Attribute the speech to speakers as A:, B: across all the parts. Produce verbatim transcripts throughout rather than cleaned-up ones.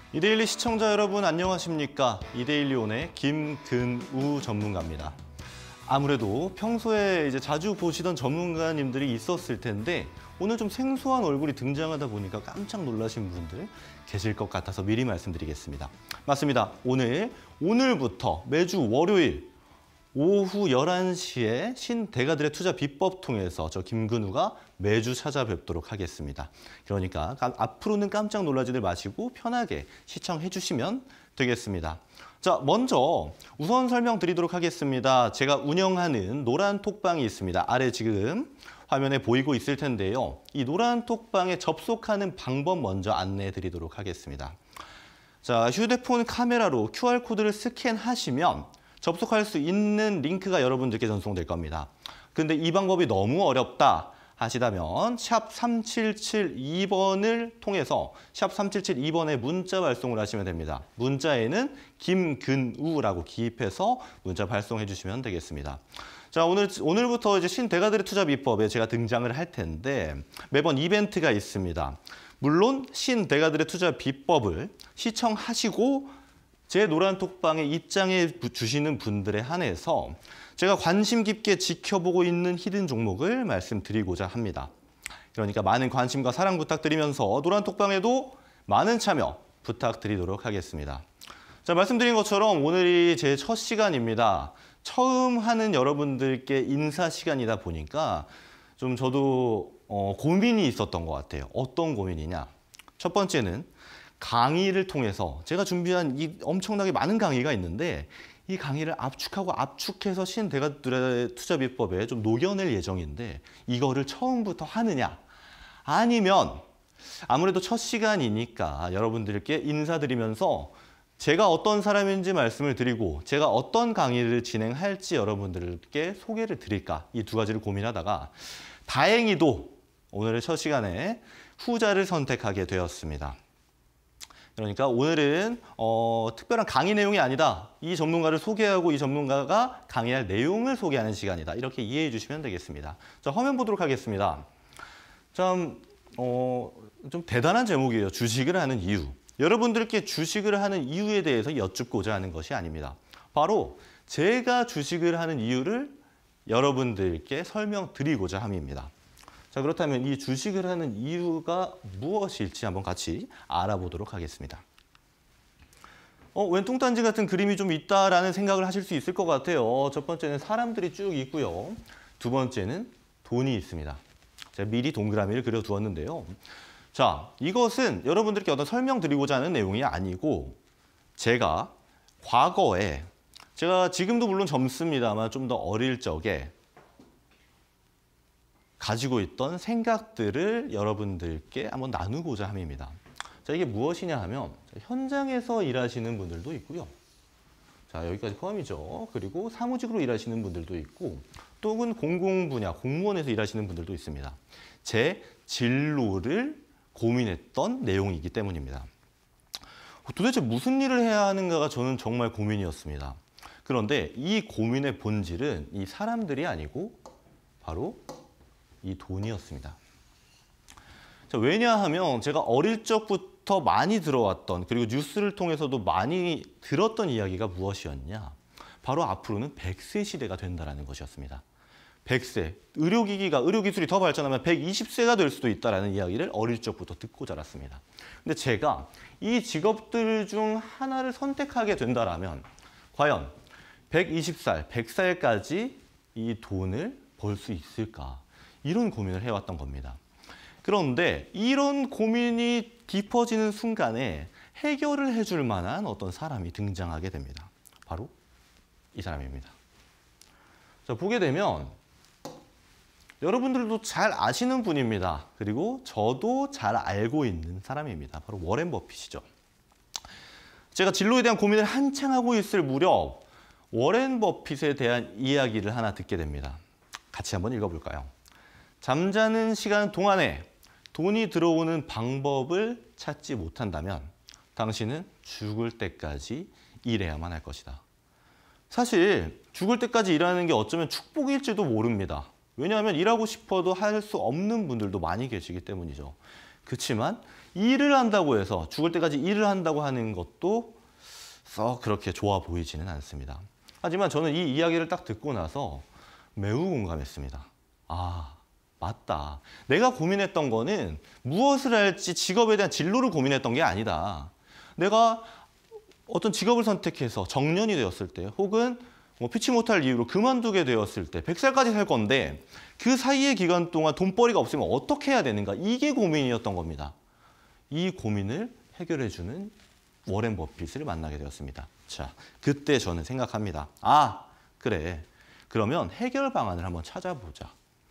A: 이데일리 시청자 여러분 안녕하십니까? 이데일리온의 김근우 전문가입니다. 아무래도 평소에 이제 자주 보시던 전문가님들이 있었을 텐데 오늘 좀 생소한 얼굴이 등장하다 보니까 깜짝 놀라신 분들 계실 것 같아서 미리 말씀드리겠습니다. 맞습니다. 오늘, 오늘부터 매주 월요일 오후 열한 시에 신대가들의 투자 비법 통해서 저 김근우가 매주 찾아뵙도록 하겠습니다. 그러니까 앞으로는 깜짝 놀라지들 마시고 편하게 시청해 주시면 되겠습니다. 자, 먼저 우선 설명드리도록 하겠습니다. 제가 운영하는 노란 톡방이 있습니다. 아래 지금 화면에 보이고 있을 텐데요. 이 노란 톡방에 접속하는 방법 먼저 안내해 드리도록 하겠습니다. 자, 휴대폰 카메라로 큐알코드를 스캔하시면 접속할 수 있는 링크가 여러분들께 전송될 겁니다. 근데 이 방법이 너무 어렵다 하시다면 샵 삼칠칠이 번을 통해서 샵 삼칠칠이 번에 문자 발송을 하시면 됩니다. 문자에는 김근우라고 기입해서 문자 발송해 주시면 되겠습니다. 자, 오늘, 오늘부터 이제 신대가들의 투자 비법에 제가 등장을 할 텐데 매번 이벤트가 있습니다. 물론 신대가들의 투자 비법을 시청하시고 제 노란 톡방에 입장해 주시는 분들에 한해서 제가 관심 깊게 지켜보고 있는 히든 종목을 말씀드리고자 합니다. 그러니까 많은 관심과 사랑 부탁드리면서 노란 톡방에도 많은 참여 부탁드리도록 하겠습니다. 자, 말씀드린 것처럼 오늘이 제 첫 시간입니다. 처음 하는 여러분들께 인사 시간이다 보니까 좀 저도 어, 고민이 있었던 것 같아요. 어떤 고민이냐? 첫 번째는 강의를 통해서 제가 준비한 이 엄청나게 많은 강의가 있는데 이 강의를 압축하고 압축해서 신대가들의 투자 비법에 좀 녹여낼 예정인데 이거를 처음부터 하느냐? 아니면 아무래도 첫 시간이니까 여러분들께 인사드리면서 제가 어떤 사람인지 말씀을 드리고 제가 어떤 강의를 진행할지 여러분들께 소개를 드릴까? 이 두 가지를 고민하다가 다행히도 오늘의 첫 시간에 후자를 선택하게 되었습니다. 그러니까 오늘은 어, 특별한 강의 내용이 아니다. 이 전문가를 소개하고 이 전문가가 강의할 내용을 소개하는 시간이다. 이렇게 이해해 주시면 되겠습니다. 자, 화면 보도록 하겠습니다. 참, 어, 좀 대단한 제목이에요. 주식을 하는 이유. 여러분들께 주식을 하는 이유에 대해서 여쭙고자 하는 것이 아닙니다. 바로 제가 주식을 하는 이유를 여러분들께 설명드리고자 함입니다. 자, 그렇다면 이 주식을 하는 이유가 무엇일지 한번 같이 알아보도록 하겠습니다. 어, 웬 뚱딴지 같은 그림이 좀 있다라는 생각을 하실 수 있을 것 같아요. 첫 번째는 사람들이 쭉 있고요. 두 번째는 돈이 있습니다. 제가 미리 동그라미를 그려두었는데요. 자, 이것은 여러분들께 어떤 설명드리고자 하는 내용이 아니고 제가 과거에 제가 지금도 물론 젊습니다만 좀 더 어릴 적에 가지고 있던 생각들을 여러분들께 한번 나누고자 함입니다. 자, 이게 무엇이냐 하면 현장에서 일하시는 분들도 있고요. 자, 여기까지 포함이죠. 그리고 사무직으로 일하시는 분들도 있고 또는 공공 분야, 공무원에서 일하시는 분들도 있습니다. 제 진로를 고민했던 내용이기 때문입니다. 도대체 무슨 일을 해야 하는가가 저는 정말 고민이었습니다. 그런데 이 고민의 본질은 이 사람들이 아니고 바로 이 돈이었습니다. 자, 왜냐하면 제가 어릴 적부터 많이 들어왔던 그리고 뉴스를 통해서도 많이 들었던 이야기가 무엇이었냐? 바로 앞으로는 백 세 시대가 된다는 것이었습니다. 백 세, 의료기기가, 의료기술이 더 발전하면 백이십 세가 될 수도 있다는 이야기를 어릴 적부터 듣고 자랐습니다. 근데 제가 이 직업들 중 하나를 선택하게 된다면 과연 백이십 살, 백 살까지 이 돈을 벌 수 있을까? 이런 고민을 해왔던 겁니다. 그런데 이런 고민이 깊어지는 순간에 해결을 해줄 만한 어떤 사람이 등장하게 됩니다. 바로 이 사람입니다. 자, 보게 되면 여러분들도 잘 아시는 분입니다. 그리고 저도 잘 알고 있는 사람입니다. 바로 워렌 버핏이죠. 제가 진로에 대한 고민을 한창 하고 있을 무렵 워렌 버핏에 대한 이야기를 하나 듣게 됩니다. 같이 한번 읽어볼까요? 잠자는 시간 동안에 돈이 들어오는 방법을 찾지 못한다면 당신은 죽을 때까지 일해야만 할 것이다. 사실 죽을 때까지 일하는 게 어쩌면 축복일지도 모릅니다. 왜냐하면 일하고 싶어도 할 수 없는 분들도 많이 계시기 때문이죠. 그렇지만 일을 한다고 해서 죽을 때까지 일을 한다고 하는 것도 썩 그렇게 좋아 보이지는 않습니다. 하지만 저는 이 이야기를 딱 듣고 나서 매우 공감했습니다. 아, 맞다. 내가 고민했던 거는 무엇을 할지 직업에 대한 진로를 고민했던 게 아니다. 내가 어떤 직업을 선택해서 정년이 되었을 때 혹은 뭐 피치 못할 이유로 그만두게 되었을 때 백 살까지 살 건데 그 사이의 기간 동안 돈벌이가 없으면 어떻게 해야 되는가? 이게 고민이었던 겁니다. 이 고민을 해결해주는 워렌 버핏을 만나게 되었습니다. 자, 그때 저는 생각합니다. 아, 그래. 그러면 해결 방안을 한번 찾아보자.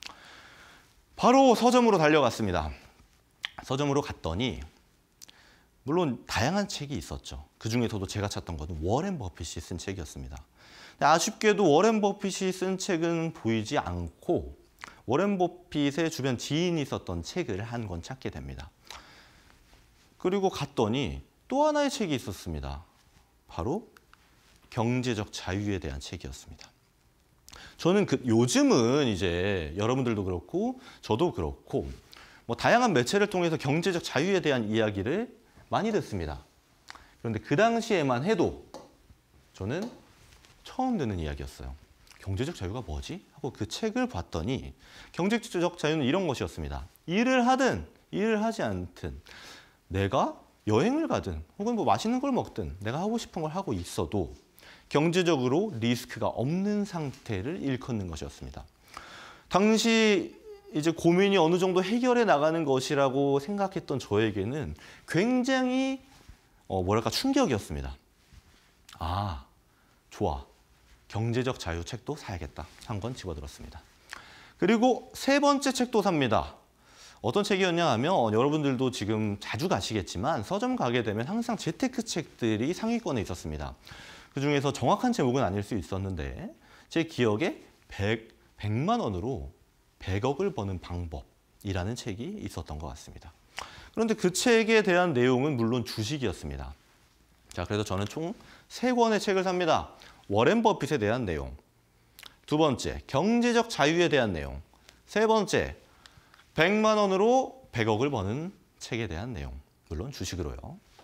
A: 바로 서점으로 달려갔습니다. 서점으로 갔더니 물론 다양한 책이 있었죠. 그중에서도 제가 찾던 것은 워렌 버핏이 쓴 책이었습니다. 아쉽게도 워렌 버핏이 쓴 책은 보이지 않고 워렌 버핏의 주변 지인이 썼던 책을 한 권 찾게 됩니다. 그리고 갔더니 또 하나의 책이 있었습니다. 바로 경제적 자유에 대한 책이었습니다. 저는 그 요즘은 이제 여러분들도 그렇고 저도 그렇고 뭐 다양한 매체를 통해서 경제적 자유에 대한 이야기를 많이 듣습니다. 그런데 그 당시에만 해도 저는 처음 듣는 이야기였어요. 경제적 자유가 뭐지? 하고 그 책을 봤더니 경제적 자유는 이런 것이었습니다. 일을 하든 일을 하지 않든 내가 여행을 가든 혹은 뭐 맛있는 걸 먹든 내가 하고 싶은 걸 하고 있어도 경제적으로 리스크가 없는 상태를 일컫는 것이었습니다. 당시 이제 고민이 어느 정도 해결해 나가는 것이라고 생각했던 저에게는 굉장히 어 뭐랄까 충격이었습니다. 아, 좋아. 경제적 자유 책도 사야겠다. 한 권 집어들었습니다. 그리고 세 번째 책도 삽니다. 어떤 책이었냐 하면 여러분들도 지금 자주 가시겠지만 서점 가게 되면 항상 재테크 책들이 상위권에 있었습니다. 그중에서 정확한 제목은 아닐 수 있었는데 제 기억에 백, 백만 원으로 백억을 버는 방법이라는 책이 있었던 것 같습니다. 그런데 그 책에 대한 내용은 물론 주식이었습니다. 자, 그래서 저는 총 세 권의 책을 삽니다. 워렌 버핏에 대한 내용, 두 번째, 경제적 자유에 대한 내용, 세 번째, 백만 원으로 백억을 버는 책에 대한 내용, 물론 주식으로요.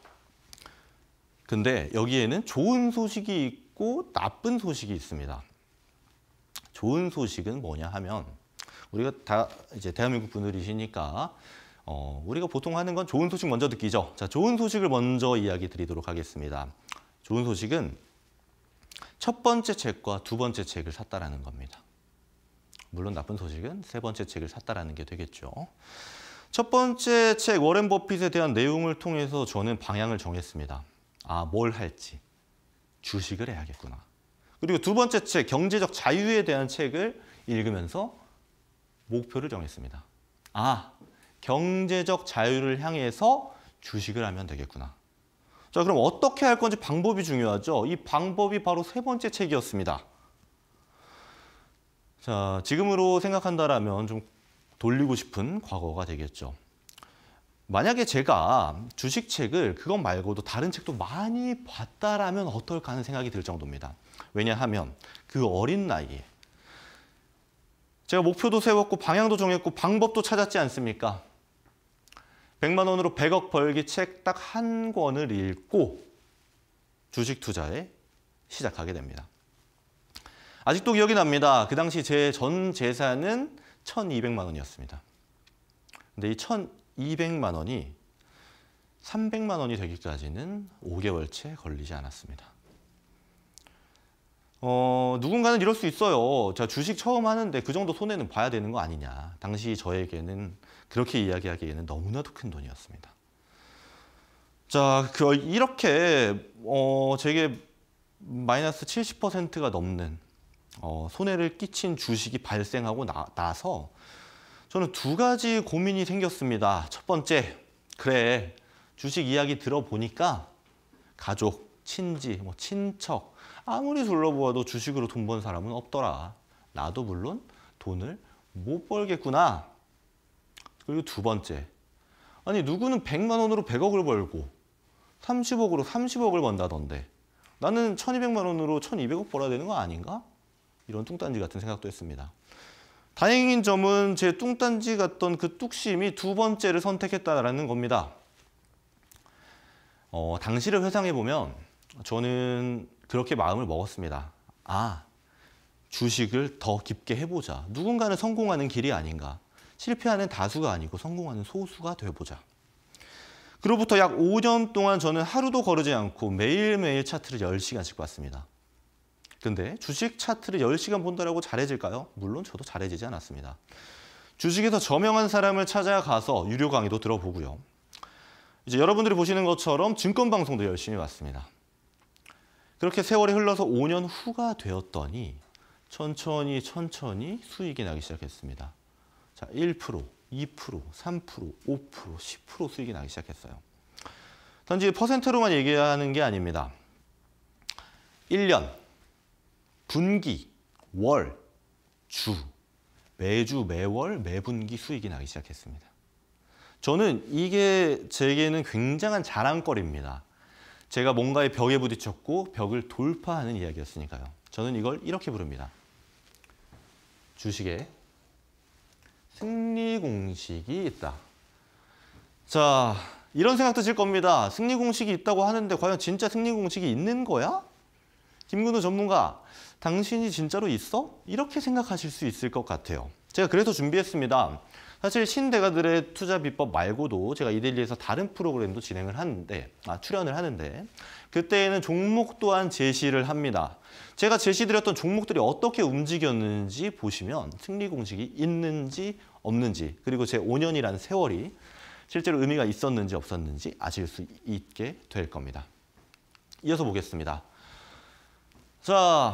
A: 근데 여기에는 좋은 소식이 있고 나쁜 소식이 있습니다. 좋은 소식은 뭐냐 하면 우리가 다 이제 대한민국 분들이시니까 어, 우리가 보통 하는 건 좋은 소식 먼저 듣기죠. 자, 좋은 소식을 먼저 이야기 드리도록 하겠습니다. 좋은 소식은 첫 번째 책과 두 번째 책을 샀다라는 겁니다. 물론 나쁜 소식은 세 번째 책을 샀다라는 게 되겠죠. 첫 번째 책 워렌 버핏에 대한 내용을 통해서 저는 방향을 정했습니다. 아, 뭘 할지. 주식을 해야겠구나. 그리고 두 번째 책 경제적 자유에 대한 책을 읽으면서 목표를 정했습니다. 아, 경제적 자유를 향해서 주식을 하면 되겠구나. 자, 그럼 어떻게 할 건지 방법이 중요하죠. 이 방법이 바로 세 번째 책이었습니다. 자, 지금으로 생각한다라면 좀 돌리고 싶은 과거가 되겠죠. 만약에 제가 주식책을 그것 말고도 다른 책도 많이 봤다라면 어떨까 하는 생각이 들 정도입니다. 왜냐하면 그 어린 나이에 제가 목표도 세웠고 방향도 정했고 방법도 찾았지 않습니까? 백만 원으로 백억 벌기 책 딱 한 권을 읽고 주식 투자에 시작하게 됩니다. 아직도 기억이 납니다. 그 당시 제 전 재산은 천이백만 원이었습니다. 근데 이 천이백만 원이 삼백만 원이 되기까지는 오 개월째 걸리지 않았습니다. 어, 누군가는 이럴 수 있어요. 자, 주식 처음 하는데 그 정도 손해는 봐야 되는 거 아니냐. 당시 저에게는 그렇게 이야기하기에는 너무나도 큰 돈이었습니다. 자, 그 이렇게 어, 제게 마이너스 칠십 퍼센트가 넘는 어, 손해를 끼친 주식이 발생하고 나, 나서 저는 두 가지 고민이 생겼습니다. 첫 번째, 그래, 주식 이야기 들어보니까 가족, 친지, 뭐 친척 아무리 둘러보아도 주식으로 돈 번 사람은 없더라. 나도 물론 돈을 못 벌겠구나. 그리고 두 번째, 아니 누구는 백만 원으로 백억을 벌고 삼십억으로 삼십억을 번다던데 나는 천이백만 원으로 천이백억 벌어야 되는 거 아닌가? 이런 뚱딴지 같은 생각도 했습니다. 다행인 점은 제 뚱딴지 같던 그 뚝심이 두 번째를 선택했다라는 겁니다. 어, 당시를 회상해 보면 저는 그렇게 마음을 먹었습니다. 아, 주식을 더 깊게 해보자. 누군가는 성공하는 길이 아닌가. 실패하는 다수가 아니고 성공하는 소수가 되어보자. 그로부터 약 오 년 동안 저는 하루도 거르지 않고 매일매일 차트를 열 시간씩 봤습니다. 근데 주식 차트를 열 시간 본다고 잘해질까요? 물론 저도 잘해지지 않았습니다. 주식에서 저명한 사람을 찾아가서 유료 강의도 들어보고요. 이제 여러분들이 보시는 것처럼 증권 방송도 열심히 봤습니다. 그렇게 세월이 흘러서 오 년 후가 되었더니 천천히 천천히 수익이 나기 시작했습니다. 자, 일 퍼센트, 이 퍼센트, 삼 퍼센트, 오 퍼센트, 십 퍼센트 수익이 나기 시작했어요. 단지 퍼센트로만 얘기하는 게 아닙니다. 일 년, 분기, 월, 주, 매주, 매월, 매분기 수익이 나기 시작했습니다. 저는 이게 제게는 굉장한 자랑거리입니다. 제가 뭔가의 벽에 부딪혔고 벽을 돌파하는 이야기였으니까요. 저는 이걸 이렇게 부릅니다. 주식에 승리 공식이 있다. 자, 이런 생각 드실 겁니다. 승리 공식이 있다고 하는데 과연 진짜 승리 공식이 있는 거야? 김근우 전문가, 당신이 진짜로 있어? 이렇게 생각하실 수 있을 것 같아요. 제가 그래서 준비했습니다. 사실 신대가들의 투자 비법 말고도 제가 이데일리에서 다른 프로그램도 진행을 하는데, 아, 출연을 하는데 그때에는 종목 또한 제시를 합니다. 제가 제시드렸던 종목들이 어떻게 움직였는지 보시면 승리 공식이 있는지 없는지, 그리고 제 오 년이라는 세월이 실제로 의미가 있었는지 없었는지 아실 수 있게 될 겁니다. 이어서 보겠습니다. 자,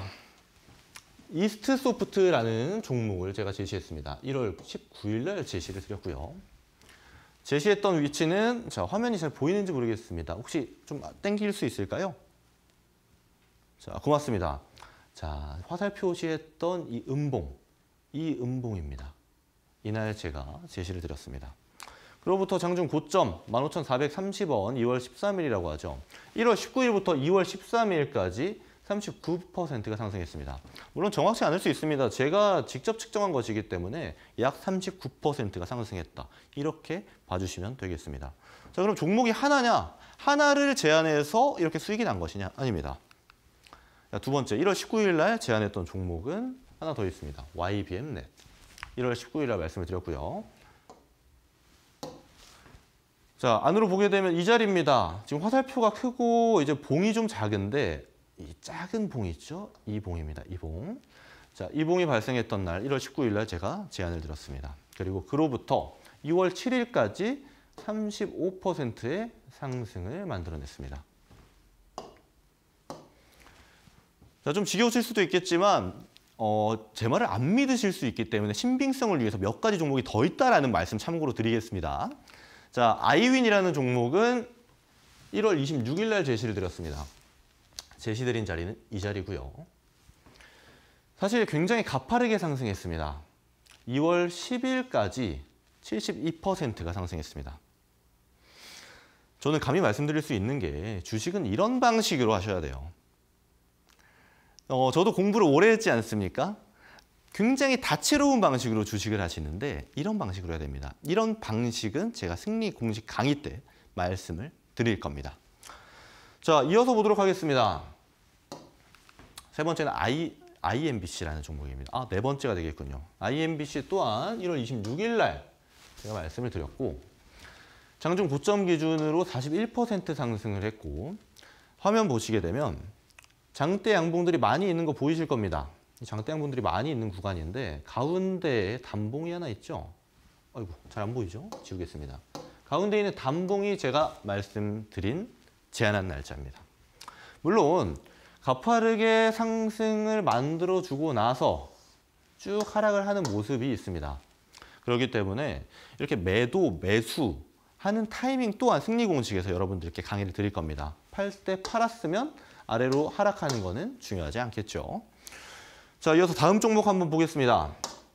A: 이스트소프트라는 종목을 제가 제시했습니다. 일월 십구일 날 제시를 드렸고요. 제시했던 위치는, 자, 화면이 잘 보이는지 모르겠습니다. 혹시 좀 땡길 수 있을까요? 자, 고맙습니다. 자, 화살 표시했던 이 음봉, 이 음봉입니다. 이날 제가 제시를 드렸습니다. 그로부터 장중 고점 만 오천사백삼십 원, 이월 십삼일이라고 하죠. 일월 십구일부터 이월 십삼일까지 삼십구 퍼센트가 상승했습니다. 물론 정확치 않을 수 있습니다. 제가 직접 측정한 것이기 때문에 약 삼십구 퍼센트가 상승했다. 이렇게 봐주시면 되겠습니다. 자, 그럼 종목이 하나냐? 하나를 제안해서 이렇게 수익이 난 것이냐? 아닙니다. 자, 두 번째, 일월 십구일 날 제안했던 종목은 하나 더 있습니다. 와이비엠넷. 일월 십구일 날 말씀을 드렸고요. 자, 안으로 보게 되면 이 자리입니다. 지금 화살표가 크고 이제 봉이 좀 작은데 이 작은 봉이 있죠? 이 봉입니다. 이 봉. 자, 이 봉이 발생했던 날 일월 십구일 날 제가 제안을 드렸습니다. 그리고 그로부터 이월 칠일까지 삼십오 퍼센트의 상승을 만들어냈습니다. 자, 좀 지겨우실 수도 있겠지만 어, 제 말을 안 믿으실 수 있기 때문에 신빙성을 위해서 몇 가지 종목이 더 있다라는 말씀 참고로 드리겠습니다. 자, 아이윈이라는 종목은 일월 이십육일 날 제시를 드렸습니다. 제시드린 자리는 이 자리고요. 사실 굉장히 가파르게 상승했습니다. 이월 십일까지 칠십이 퍼센트가 상승했습니다. 저는 감히 말씀드릴 수 있는 게 주식은 이런 방식으로 하셔야 돼요. 어, 저도 공부를 오래 했지 않습니까? 굉장히 다채로운 방식으로 주식을 하시는데 이런 방식으로 해야 됩니다. 이런 방식은 제가 승리 공식 강의 때 말씀을 드릴 겁니다. 자, 이어서 보도록 하겠습니다. 세 번째는 I, 아이엠비씨라는 종목입니다. 아, 네 번째가 되겠군요. 아이엠비씨 또한 일월 이십육일 날 제가 말씀을 드렸고 장중 고점 기준으로 사십일 퍼센트 상승을 했고 화면 보시게 되면 장대 양봉들이 많이 있는 거 보이실 겁니다. 장대 양봉들이 많이 있는 구간인데 가운데에 단봉이 하나 있죠. 아이고, 잘 안 보이죠? 지우겠습니다. 가운데 있는 단봉이 제가 말씀드린 제안한 날짜입니다. 물론 가파르게 상승을 만들어주고 나서 쭉 하락을 하는 모습이 있습니다. 그렇기 때문에 이렇게 매도, 매수 하는 타이밍 또한 승리 공식에서 여러분들께 강의를 드릴 겁니다. 팔 때 팔았으면 아래로 하락하는 거는 중요하지 않겠죠. 자, 이어서 다음 종목 한번 보겠습니다.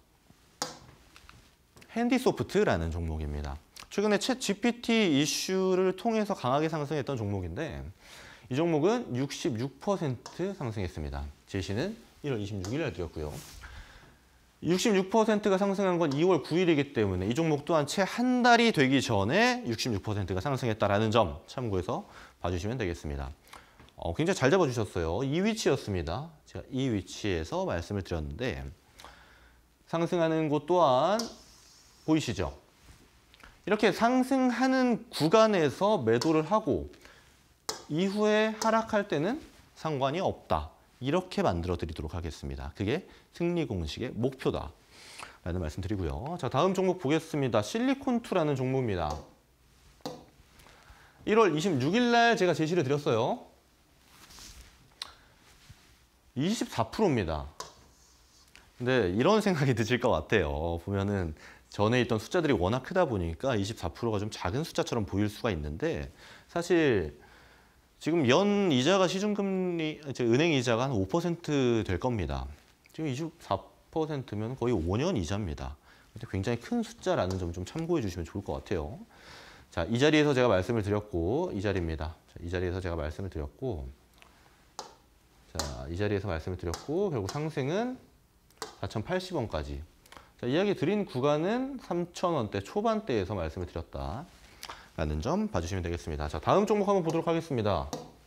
A: 핸디소프트라는 종목입니다. 최근에 챗 지피티 이슈를 통해서 강하게 상승했던 종목인데 이 종목은 육십육 퍼센트 상승했습니다. 제시는 일월 이십육일 날 드렸고요. 육십육 퍼센트가 상승한 건 이월 구일이기 때문에 이 종목 또한 채 한 달이 되기 전에 육십육 퍼센트가 상승했다는 점 참고해서 봐주시면 되겠습니다. 어, 굉장히 잘 잡아주셨어요. 이 위치였습니다. 제가 이 위치에서 말씀을 드렸는데 상승하는 곳 또한 보이시죠? 이렇게 상승하는 구간에서 매도를 하고 이후에 하락할 때는 상관이 없다. 이렇게 만들어 드리도록 하겠습니다. 그게 승리 공식의 목표다. 라는 말씀 드리고요. 자, 다음 종목 보겠습니다. 실리콘투라는 종목입니다. 일월 이십육일 날 제가 제시를 드렸어요. 이십사 퍼센트입니다. 근데 이런 생각이 드실 것 같아요. 보면은 전에 있던 숫자들이 워낙 크다 보니까 이십사 퍼센트가 좀 작은 숫자처럼 보일 수가 있는데 사실 지금 연 이자가 시중금리, 은행 이자가 한 오 퍼센트 될 겁니다. 지금 이십사 퍼센트면 거의 오 년 이자입니다. 굉장히 큰 숫자라는 점 좀 참고해 주시면 좋을 것 같아요. 자, 이 자리에서 제가 말씀을 드렸고, 이 자리입니다. 자, 이 자리에서 제가 말씀을 드렸고, 자, 이 자리에서 말씀을 드렸고, 결국 상승은 사천팔십 원까지. 자, 이야기 드린 구간은 삼천 원대 초반대에서 말씀을 드렸다라는 점 봐주시면 되겠습니다. 자, 다음 종목 한번 보도록 하겠습니다.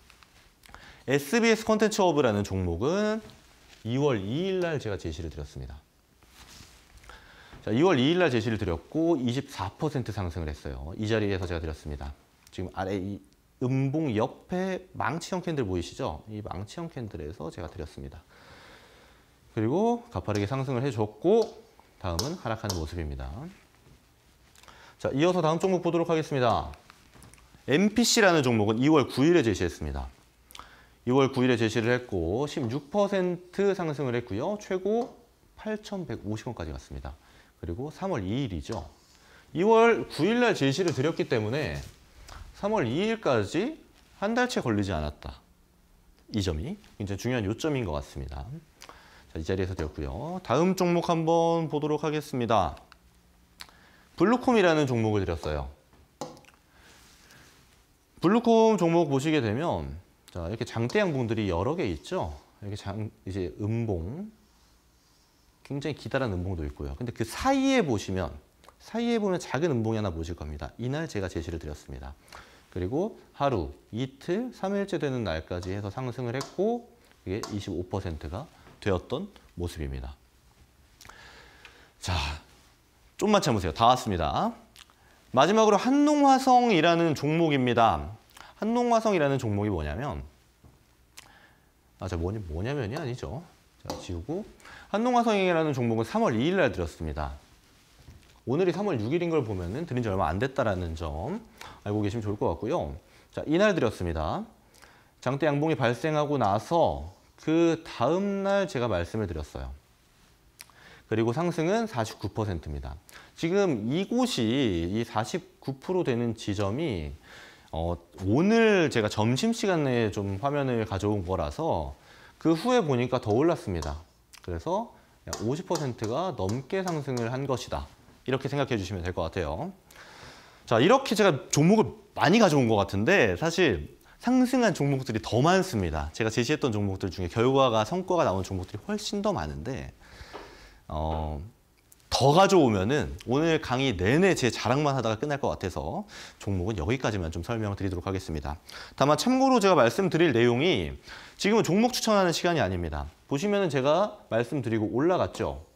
A: 에스비에스 컨텐츠허브라는 종목은 이월 이일 날 제가 제시를 드렸습니다. 자, 이월 이일 날 제시를 드렸고 이십사 퍼센트 상승을 했어요. 이 자리에서 제가 드렸습니다. 지금 아래 이 음봉 옆에 망치형 캔들 보이시죠? 이 망치형 캔들에서 제가 드렸습니다. 그리고 가파르게 상승을 해줬고 다음은 하락하는 모습입니다. 자, 이어서 다음 종목 보도록 하겠습니다. 엠피씨라는 종목은 이월 구일에 제시했습니다. 이월 구일에 제시를 했고 십육 퍼센트 상승을 했고요. 최고 팔천백오십 원까지 갔습니다. 그리고 삼월 이일이죠. 이월 구일 날 제시를 드렸기 때문에 삼월 이일까지 한 달째 걸리지 않았다. 이 점이 굉장히 중요한 요점인 것 같습니다. 자, 이 자리에서 드렸고요. 다음 종목 한번 보도록 하겠습니다. 블루콤이라는 종목을 드렸어요. 블루콤 종목 보시게 되면 자, 이렇게 장대 양봉들이 여러 개 있죠. 이렇게 장, 이제 음봉, 굉장히 기다란 음봉도 있고요. 근데 그 사이에 보시면, 사이에 보면 작은 음봉이 하나 보실 겁니다. 이날 제가 제시를 드렸습니다. 그리고 하루, 이틀, 삼일째 되는 날까지 해서 상승을 했고, 이게 이십오 퍼센트가 되었던 모습입니다. 자, 좀만 참으세요. 다 왔습니다. 마지막으로 한농화성이라는 종목입니다. 한농화성이라는 종목이 뭐냐면, 아, 저 뭐냐, 뭐냐면이 아니죠. 자, 지우고. 한농화성이라는 종목은 삼월 이일 날 드렸습니다. 오늘이 삼월 육일인 걸 보면은 드린 지 얼마 안 됐다라는 점 알고 계시면 좋을 것 같고요. 자, 이날 드렸습니다. 장대 양봉이 발생하고 나서 그 다음 날 제가 말씀을 드렸어요. 그리고 상승은 사십구 퍼센트입니다. 지금 이곳이 이 사십구 퍼센트 되는 지점이 어, 오늘 제가 점심시간에 좀 화면을 가져온 거라서 그 후에 보니까 더 올랐습니다. 그래서 오십 퍼센트가 넘게 상승을 한 것이다. 이렇게 생각해 주시면 될 것 같아요. 자, 이렇게 제가 종목을 많이 가져온 것 같은데 사실 상승한 종목들이 더 많습니다. 제가 제시했던 종목들 중에 결과가, 성과가 나온 종목들이 훨씬 더 많은데 어, 더 가져오면은 오늘 강의 내내 제 자랑만 하다가 끝날 것 같아서 종목은 여기까지만 좀 설명을 드리도록 하겠습니다. 다만 참고로 제가 말씀드릴 내용이 지금은 종목 추천하는 시간이 아닙니다. 보시면은 제가 말씀드리고 올라갔죠.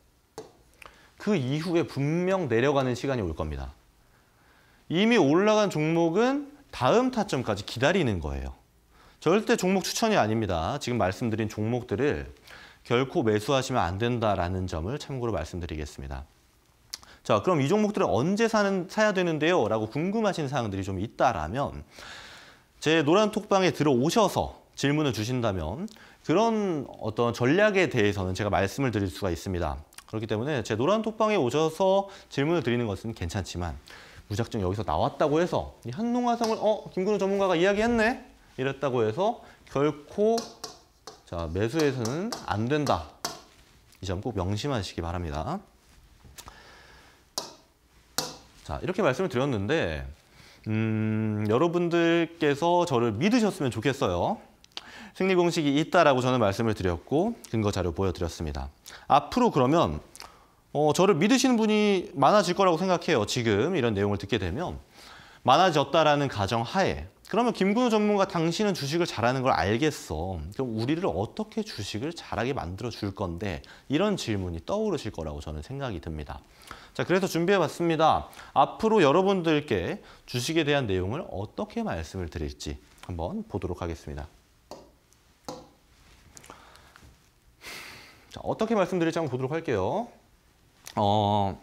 A: 그 이후에 분명 내려가는 시간이 올 겁니다. 이미 올라간 종목은 다음 타점까지 기다리는 거예요. 절대 종목 추천이 아닙니다. 지금 말씀드린 종목들을 결코 매수하시면 안 된다라는 점을 참고로 말씀드리겠습니다. 자, 그럼 이 종목들은 언제 사는, 사야 되는데요? 라고 궁금하신 사항들이 좀 있다라면 제 노란 톡방에 들어오셔서 질문을 주신다면 그런 어떤 전략에 대해서는 제가 말씀을 드릴 수가 있습니다. 그렇기 때문에 제 노란 톡방에 오셔서 질문을 드리는 것은 괜찮지만 무작정 여기서 나왔다고 해서 이 한농화성을 어 김근우 전문가가 이야기했네? 이랬다고 해서 결코 자, 매수해서는 안 된다. 이 점 꼭 명심하시기 바랍니다. 자, 이렇게 말씀을 드렸는데 음, 여러분들께서 저를 믿으셨으면 좋겠어요. 승리 공식이 있다라고 저는 말씀을 드렸고 근거 자료 보여드렸습니다. 앞으로 그러면 어, 저를 믿으시는 분이 많아질 거라고 생각해요. 지금 이런 내용을 듣게 되면 많아졌다라는 가정 하에 그러면 김근우 전문가 당신은 주식을 잘하는 걸 알겠어. 그럼 우리를 어떻게 주식을 잘하게 만들어 줄 건데 이런 질문이 떠오르실 거라고 저는 생각이 듭니다. 자, 그래서 준비해 봤습니다. 앞으로 여러분들께 주식에 대한 내용을 어떻게 말씀을 드릴지 한번 보도록 하겠습니다. 자, 어떻게 말씀드릴지 한번 보도록 할게요. 어,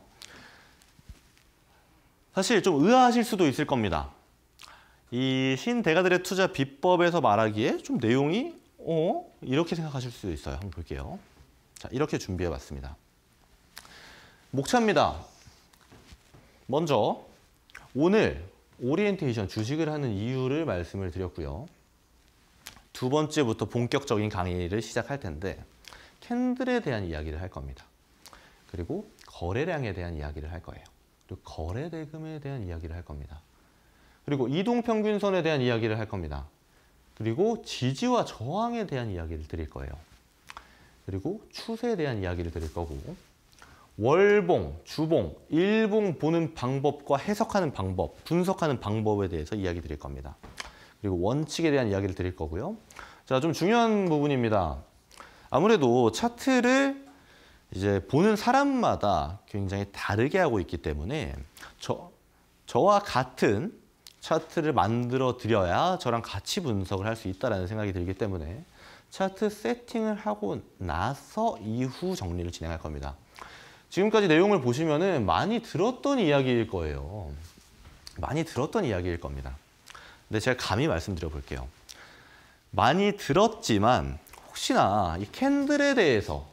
A: 사실 좀 의아하실 수도 있을 겁니다. 이 신대가들의 투자 비법에서 말하기에 좀 내용이 어? 이렇게 생각하실 수도 있어요. 한번 볼게요. 자, 이렇게 준비해 봤습니다. 목차입니다. 먼저 오늘 오리엔테이션 주식을 하는 이유를 말씀을 드렸고요. 두 번째부터 본격적인 강의를 시작할 텐데 캔들에 대한 이야기를 할 겁니다. 그리고 거래량에 대한 이야기를 할 거예요. 그리고 거래 대금에 대한 이야기를 할 겁니다. 그리고 이동평균선에 대한 이야기를 할 겁니다. 그리고 지지와 저항에 대한 이야기를 드릴 거예요. 그리고 추세에 대한 이야기를 드릴 거고 월봉, 주봉, 일봉 보는 방법과 해석하는 방법, 분석하는 방법에 대해서 이야기 드릴 겁니다. 그리고 원칙에 대한 이야기를 드릴 거고요. 자, 좀 중요한 부분입니다. 아무래도 차트를 이제 보는 사람마다 굉장히 다르게 하고 있기 때문에 저, 저와 같은 차트를 만들어 드려야 저랑 같이 분석을 할 수 있다는 생각이 들기 때문에 차트 세팅을 하고 나서 이후 정리를 진행할 겁니다. 지금까지 내용을 보시면은 많이 들었던 이야기일 거예요. 많이 들었던 이야기일 겁니다. 근데 제가 감히 말씀드려 볼게요. 많이 들었지만 혹시나 이 캔들에 대해서,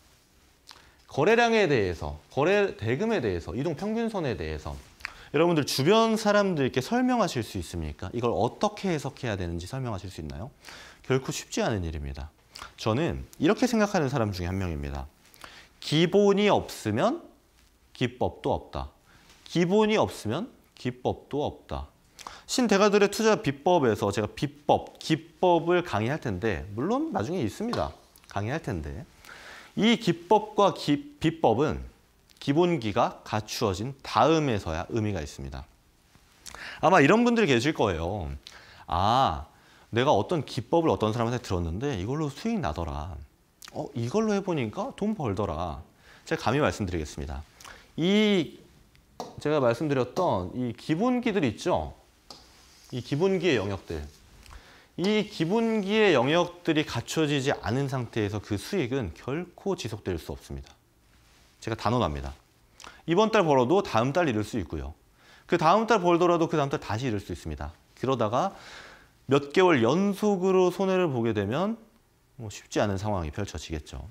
A: 거래량에 대해서, 거래 대금에 대해서, 이동평균선에 대해서 여러분들 주변 사람들께 설명하실 수 있습니까? 이걸 어떻게 해석해야 되는지 설명하실 수 있나요? 결코 쉽지 않은 일입니다. 저는 이렇게 생각하는 사람 중에 한 명입니다. 기본이 없으면 기법도 없다. 기본이 없으면 기법도 없다. 신대가들의 투자 비법에서 제가 비법, 기법을 강의할 텐데 물론 나중에 있습니다. 강의할 텐데 이 기법과 기, 비법은 기본기가 갖추어진 다음에서야 의미가 있습니다. 아마 이런 분들이 계실 거예요. 아, 내가 어떤 기법을 어떤 사람한테 들었는데 이걸로 수익 나더라. 어, 이걸로 해보니까 돈 벌더라. 제가 감히 말씀드리겠습니다. 이 제가 말씀드렸던 이 기본기들 있죠? 이 기본기의 영역들. 이 기본기의 영역들이 갖춰지지 않은 상태에서 그 수익은 결코 지속될 수 없습니다. 제가 단언합니다. 이번 달 벌어도 다음 달 잃을 수 있고요. 그 다음 달 벌더라도 그 다음 달 다시 잃을 수 있습니다. 그러다가 몇 개월 연속으로 손해를 보게 되면 뭐 쉽지 않은 상황이 펼쳐지겠죠.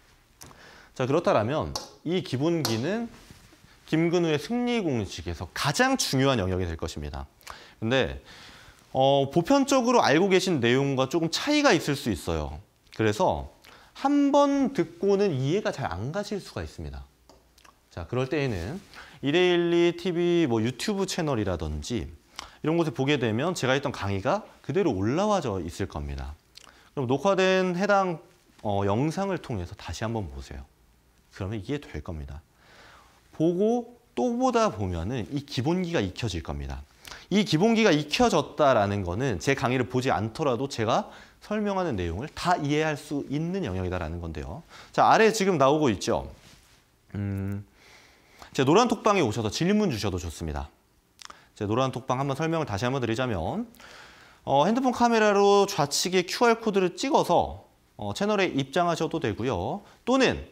A: 자, 그렇다면 이 기본기는 김근우의 승리 공식에서 가장 중요한 영역이 될 것입니다. 근데 어, 보편적으로 알고 계신 내용과 조금 차이가 있을 수 있어요. 그래서 한 번 듣고는 이해가 잘 안 가실 수가 있습니다. 자, 그럴 때에는 이데일리 티비 뭐 유튜브 채널이라든지 이런 곳에 보게 되면 제가 했던 강의가 그대로 올라와져 있을 겁니다. 그럼 녹화된 해당 어, 영상을 통해서 다시 한번 보세요. 그러면 이해될 겁니다. 보고 또 보다 보면은 이 기본기가 익혀질 겁니다. 이 기본기가 익혀졌다라는 거는 제 강의를 보지 않더라도 제가 설명하는 내용을 다 이해할 수 있는 영역이다라는 건데요. 자, 아래 지금 나오고 있죠. 음, 제 노란 톡방에 오셔서 질문 주셔도 좋습니다. 제 노란 톡방 한번 설명을 다시 한번 드리자면 어, 핸드폰 카메라로 좌측에 큐알코드를 찍어서 어, 채널에 입장하셔도 되고요. 또는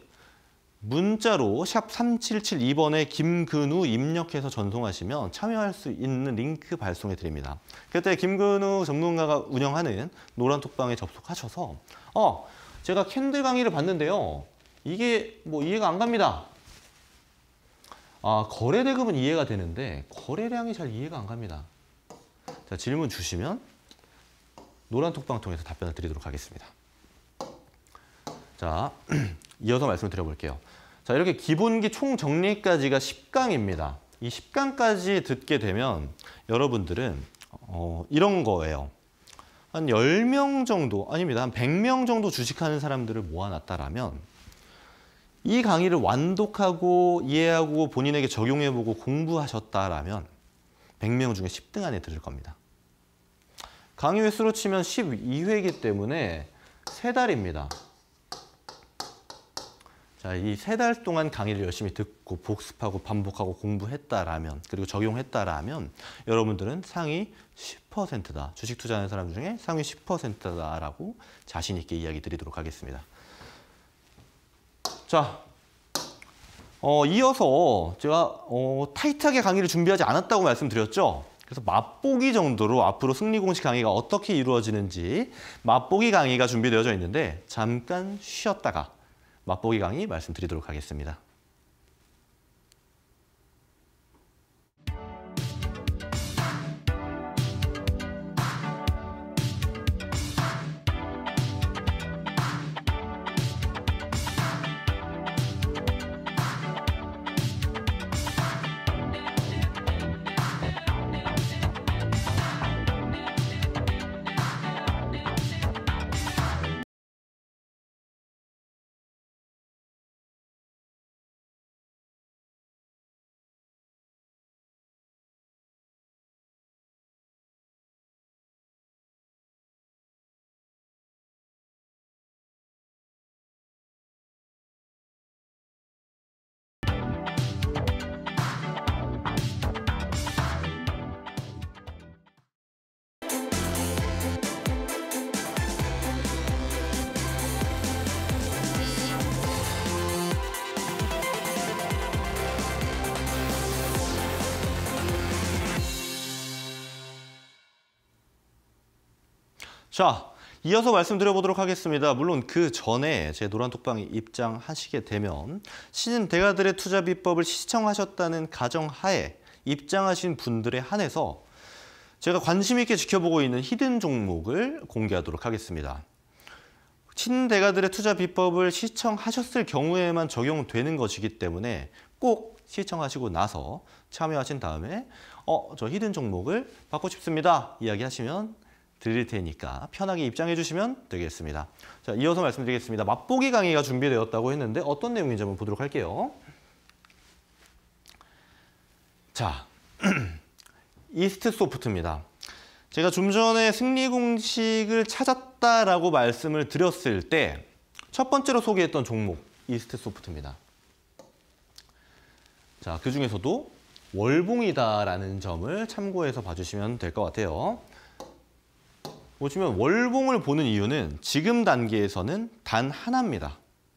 A: 문자로 샵 삼칠칠이 번에 김근우 입력해서 전송하시면 참여할 수 있는 링크 발송해 드립니다. 그때 김근우 전문가가 운영하는 노란톡방에 접속하셔서 어, 제가 캔들 강의를 봤는데요. 이게 뭐 이해가 안 갑니다. 아, 거래 대금은 이해가 되는데 거래량이 잘 이해가 안 갑니다. 자, 질문 주시면 노란톡방 통해서 답변을 드리도록 하겠습니다. 자, 이어서 말씀을 드려볼게요. 자, 이렇게 기본기 총정리까지가 십 강입니다. 이 십 강까지 듣게 되면 여러분들은 어, 이런 거예요. 한 열 명 정도, 아닙니다. 한 백 명 정도 주식하는 사람들을 모아놨다라면 이 강의를 완독하고 이해하고 본인에게 적용해보고 공부하셨다라면 백 명 중에 십 등 안에 들을 겁니다. 강의 횟수로 치면 십이 회이기 때문에 세 달입니다. 자, 이 세 달 동안 강의를 열심히 듣고 복습하고 반복하고 공부했다라면, 그리고 적용했다라면 여러분들은 상위 십 퍼센트다. 주식 투자하는 사람 중에 상위 십 퍼센트다라고 자신 있게 이야기 드리도록 하겠습니다. 자, 어, 이어서 제가 어, 타이트하게 강의를 준비하지 않았다고 말씀드렸죠. 그래서 맛보기 정도로 앞으로 승리 공식 강의가 어떻게 이루어지는지 맛보기 강의가 준비되어져 있는데 잠깐 쉬었다가 맛보기 강의 말씀드리도록 하겠습니다. 자, 이어서 말씀드려보도록 하겠습니다. 물론 그 전에 제 노란톡방에 입장하시게 되면 신인 대가들의 투자 비법을 시청하셨다는 가정하에 입장하신 분들에 한해서 제가 관심 있게 지켜보고 있는 히든 종목을 공개하도록 하겠습니다. 신인 대가들의 투자 비법을 시청하셨을 경우에만 적용되는 것이기 때문에 꼭 시청하시고 나서 참여하신 다음에 어, 저 히든 종목을 받고 싶습니다. 이야기하시면 드릴 테니까 편하게 입장해 주시면 되겠습니다. 자, 이어서 말씀드리겠습니다. 맛보기 강의가 준비되었다고 했는데 어떤 내용인지 한번 보도록 할게요. 자, 이스트 소프트입니다. 제가 좀 전에 승리 공식을 찾았다라고 말씀을 드렸을 때 첫 번째로 소개했던 종목 이스트 소프트입니다. 자, 그 중에서도 월봉이다라는 점을 참고해서 봐주시면 될 것 같아요. 보시면 월봉을 보는 이유는 지금 단계에서는 단 하나입니다.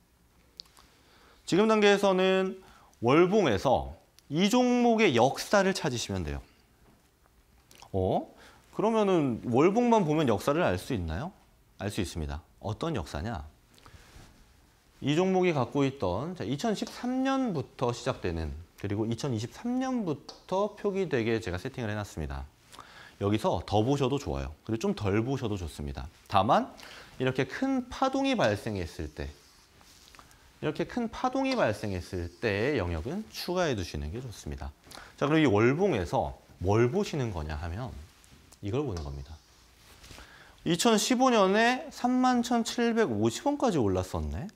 A: 지금 단계에서는 월봉에서 이 종목의 역사를 찾으시면 돼요. 어? 그러면은 월봉만 보면 역사를 알 수 있나요? 알 수 있습니다. 어떤 역사냐? 이 종목이 갖고 있던 이천십삼 년부터 시작되는, 그리고 이천이십삼 년부터 표기되게 제가 세팅을 해놨습니다. 여기서 더 보셔도 좋아요. 그리고 좀 덜 보셔도 좋습니다. 다만 이렇게 큰 파동이 발생했을 때, 이렇게 큰 파동이 발생했을 때의 영역은 추가해 두시는 게 좋습니다. 자, 그럼 이 월봉에서 뭘 보시는 거냐 하면 이걸 보는 겁니다. 이천십오 년에 삼만 천칠백오십 원까지 올랐었네.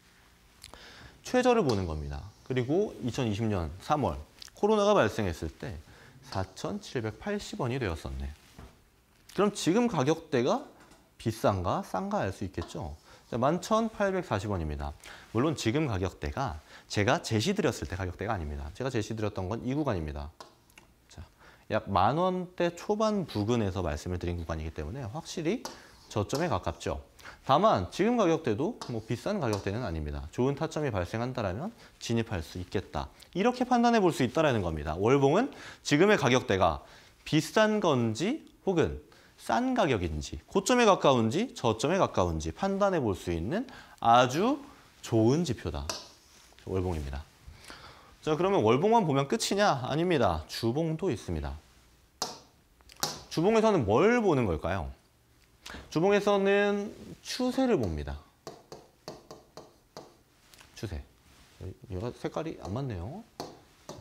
A: 최저를 보는 겁니다. 그리고 이천이십 년 삼월 코로나가 발생했을 때 사천칠백팔십 원이 되었었네. 그럼 지금 가격대가 비싼가 싼가 알 수 있겠죠. 만 천팔백사십 원입니다. 물론 지금 가격대가 제가 제시드렸을 때 가격대가 아닙니다. 제가 제시드렸던 건 이 구간입니다. 자, 약 만 원대 초반 부근에서 말씀을 드린 구간이기 때문에 확실히 저점에 가깝죠. 다만 지금 가격대도 뭐 비싼 가격대는 아닙니다. 좋은 타점이 발생한다면 진입할 수 있겠다. 이렇게 판단해 볼 수 있다는 겁니다. 월봉은 지금의 가격대가 비싼 건지 혹은 싼 가격인지, 고점에 가까운지 저점에 가까운지 판단해 볼 수 있는 아주 좋은 지표다. 월봉입니다. 자, 그러면 월봉만 보면 끝이냐? 아닙니다. 주봉도 있습니다. 주봉에서는 뭘 보는 걸까요? 주봉에서는 추세를 봅니다. 추세. 얘가 색깔이 안 맞네요. 자,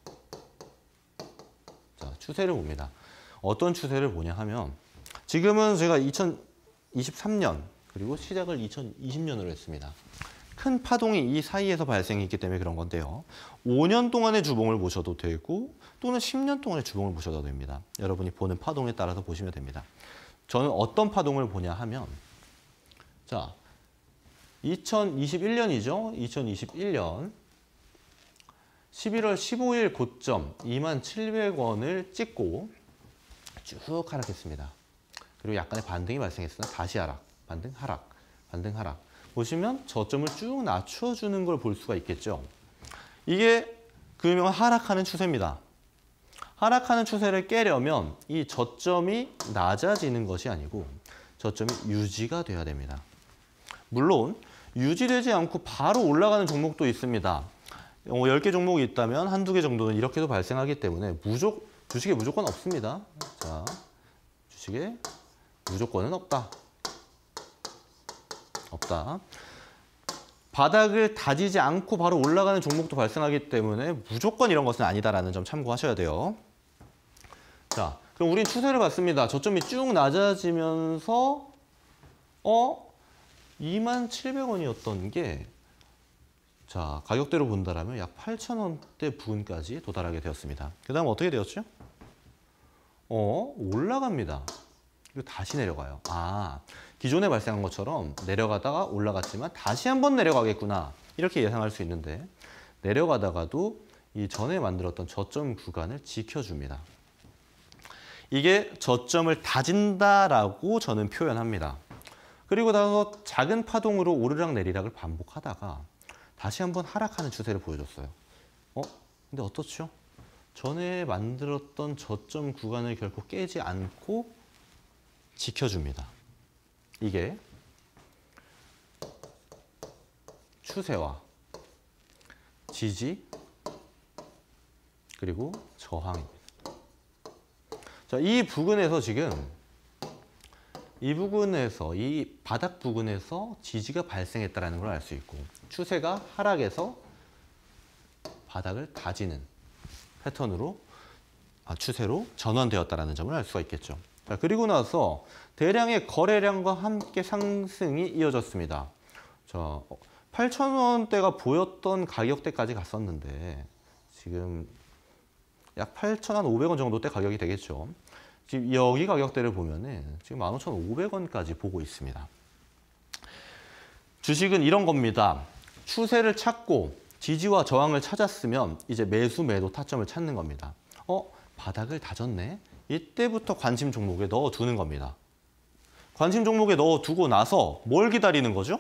A: 자, 추세를 봅니다. 어떤 추세를 보냐 하면 지금은 제가 이천이십삼 년 그리고 시작을 이천이십 년으로 했습니다. 큰 파동이 이 사이에서 발생했기 때문에 그런 건데요. 오 년 동안의 주봉을 보셔도 되고 또는 십 년 동안의 주봉을 보셔도 됩니다. 여러분이 보는 파동에 따라서 보시면 됩니다. 저는 어떤 파동을 보냐 하면 자, 이천이십일 년이죠. 이천이십일 년 십일월 십오일 고점 이만 칠백 원을 찍고 쭉 하락했습니다. 그리고 약간의 반등이 발생했으나 다시 하락, 반등, 하락, 반등, 하락. 보시면 저점을 쭉 낮춰주는 걸 볼 수가 있겠죠. 이게 그 유명한 하락하는 추세입니다. 하락하는 추세를 깨려면 이 저점이 낮아지는 것이 아니고 저점이 유지가 돼야 됩니다. 물론 유지되지 않고 바로 올라가는 종목도 있습니다. 열 개 종목이 있다면 한두 개 정도는 이렇게도 발생하기 때문에 무조, 주식에 무조건 없습니다. 자, 주식에 무조건은 없다. 없다. 바닥을 다지지 않고 바로 올라가는 종목도 발생하기 때문에 무조건 이런 것은 아니다라는 점 참고하셔야 돼요. 자, 그럼 우린 추세를 봤습니다. 저점이 쭉 낮아지면서 어? 이만 칠백 원이었던 게 자, 가격대로 본다라면 약 팔천 원대 부근까지 도달하게 되었습니다. 그 다음 어떻게 되었죠? 어, 올라갑니다. 그리고 다시 내려가요. 아, 기존에 발생한 것처럼 내려가다가 올라갔지만 다시 한번 내려가겠구나. 이렇게 예상할 수 있는데 내려가다가도 이 전에 만들었던 저점 구간을 지켜줍니다. 이게 저점을 다진다라고 저는 표현합니다. 그리고 나서 작은 파동으로 오르락 내리락을 반복하다가 다시 한번 하락하는 추세를 보여줬어요. 어? 근데 어떻죠? 전에 만들었던 저점 구간을 결코 깨지 않고 지켜줍니다. 이게 추세와 지지 그리고 저항입니다. 자, 이 부근에서 지금 이 부근에서 이 바닥 부근에서 지지가 발생했다는 걸 알 수 있고 추세가 하락에서 바닥을 다지는 패턴으로 아, 추세로 전환되었다는 점을 알 수가 있겠죠. 자, 그리고 나서 대량의 거래량과 함께 상승이 이어졌습니다. 자, 팔천 원대가 보였던 가격대까지 갔었는데 지금 약 팔천오백 원 정도대 가격이 되겠죠. 지금 여기 가격대를 보면은 지금 만 오천오백 원까지 보고 있습니다. 주식은 이런 겁니다. 추세를 찾고 지지와 저항을 찾았으면 이제 매수 매도 타점을 찾는 겁니다. 어? 바닥을 다졌네? 이때부터 관심 종목에 넣어두는 겁니다. 관심 종목에 넣어두고 나서 뭘 기다리는 거죠?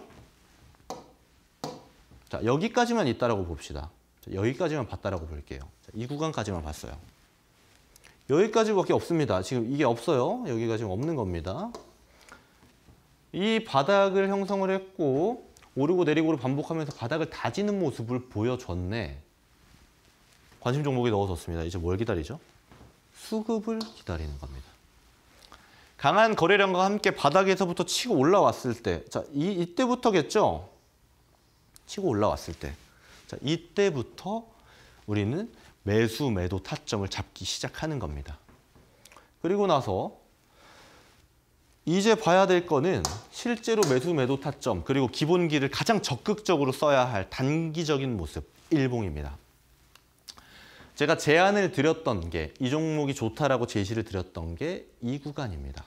A: 자, 여기까지만 있다라고 봅시다. 자, 여기까지만 봤다라고 볼게요. 자, 이 구간까지만 봤어요. 여기까지밖에 없습니다. 지금 이게 없어요. 여기가 지금 없는 겁니다. 이 바닥을 형성을 했고 오르고 내리고를 반복하면서 바닥을 다지는 모습을 보여줬네. 관심 종목에 넣어뒀습니다. 이제 뭘 기다리죠? 수급을 기다리는 겁니다. 강한 거래량과 함께 바닥에서부터 치고 올라왔을 때, 자, 이, 이때부터겠죠? 치고 올라왔을 때. 자, 이때부터 우리는 매수, 매도 타점을 잡기 시작하는 겁니다. 그리고 나서 이제 봐야 될 거는 실제로 매수, 매도 타점, 그리고 기본기를 가장 적극적으로 써야 할 단기적인 모습, 일봉입니다. 제가 제안을 드렸던 게, 이 종목이 좋다라고 제시를 드렸던 게 이 구간입니다.